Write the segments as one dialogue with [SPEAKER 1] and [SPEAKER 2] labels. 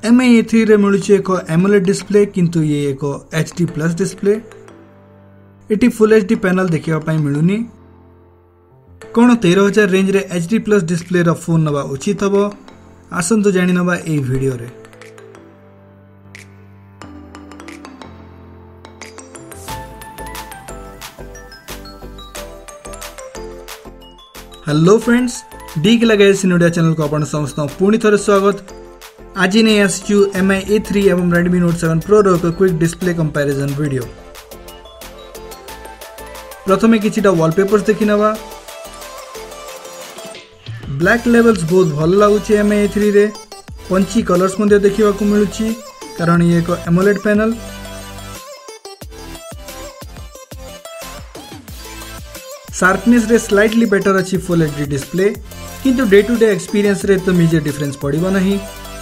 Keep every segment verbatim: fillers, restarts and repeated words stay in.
[SPEAKER 1] M I A three रे मिलुछि एक AMOLED display किंतु ये एक एच डी प्लस डिस्प्ले। एटी फुल एच डी पैनल देखिबा पई मिलुनी। कोन तेरह हजार रेंज रे एच डी प्लस डिस्प्ले रो फोन नबा उचित हबो आसंतु जानि नबा ए वीडियो रे। हेलो फ्रेंड्स, डी के लगे सिनोडिया चैनल को अपन समस्त पुणी थरे स्वागत। आज नहीं आसचु एम आई ए थ्री एवं Redmi Note सेवन Pro रो क्विक डिस्प्ले कंपैरिजन वीडियो। प्रथमे किछिटा वॉलपेपर्स देखि नबा। ब्लैक लेवल्स बहुत भल लागुछि एम आई ए थ्री रे। पंची कलर्स मध्ये देखिबा को मिलुछि कारण ये एक एमोलेड पैनल। शार्पनेस रे स्लाइटली बेटर अछि फुल एच डी डिस्प्ले किंतु डे टू डे एक्सपीरियंस रे तो मेजर डिफरेंस पड़िबो नहीं।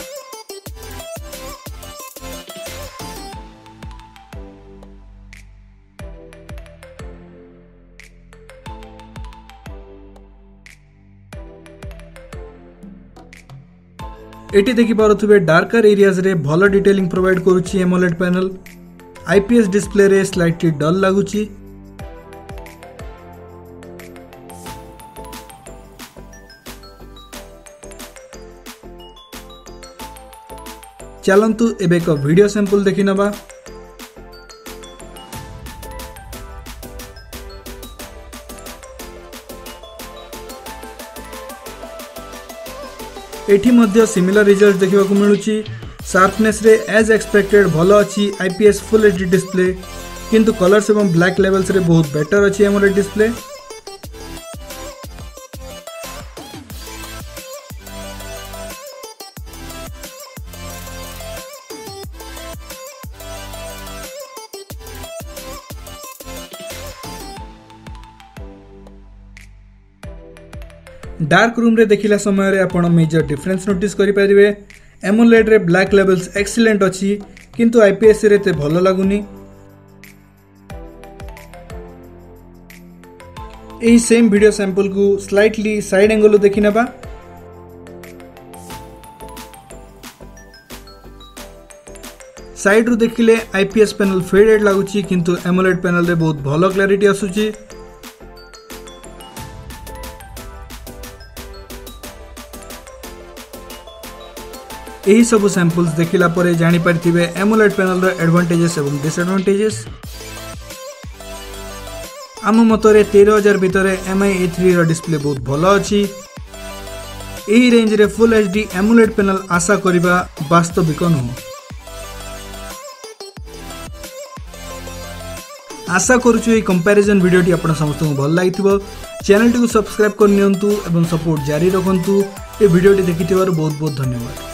[SPEAKER 1] एटी देखि पारुथुबे डार्कर एरियाज रे भलो डिटेलिंग प्रोवाइड करूछि एमोलेड पैनल। आईपीएस डिस्प्ले रे स्लाइटली डल लागुछि। चलंतु एबे एक वीडियो सैंपल देखि नबा। एठी मध्य सिमिलर रिजल्ट देखिबा को मिलुछि। शार्पनेस रे एज एक्सपेक्टेड भलो अछि आईपीएस फुल एचडी डिस्प्ले किंतु कलर्स एवं ब्लैक लेवल्स रे बहुत बेटर अछि एमोलेड डिस्प्ले। डार्क रूम रे देखिला समय रे आपण मेजर डिफरेंस नोटिस करि परिबे। एमोलेड रे ब्लैक लेवल्स एक्सीलेंट अछि किंतु आईपीएस रे ते भलो लागुनी। एही सेम वीडियो सैंपल को स्लाइटली साइड एंगल देखि नबा। साइड रु देखिले आईपीएस पैनल फेडेड लागुछि किंतु एमोलेड पैनल रे बहुत भलो क्लैरिटी आसुछि। एही सब सैंपल्स देखिला परे जानि पारिथिबे एमोलेड पैनल रो एडवांटेजेस एवं डिसएडवांटेजेस। आम मतरे तेरह हजार भितर एम आई ए थ्री रो डिस्प्ले बहुत भलो अछि। एही रेंज रे फुल एचडी एमोलेड पैनल आशा करिबा वास्तविक नुह। आशा करूछु ए कंपैरिजन वीडियो टी आपण समस्त को भल लागिथिबो। चैनल टी को सब्सक्राइब कर नियंतु एवं सपोर्ट जारी रखंतु। ए वीडियो टी देखिथिबार बहुत बहुत धन्यवाद।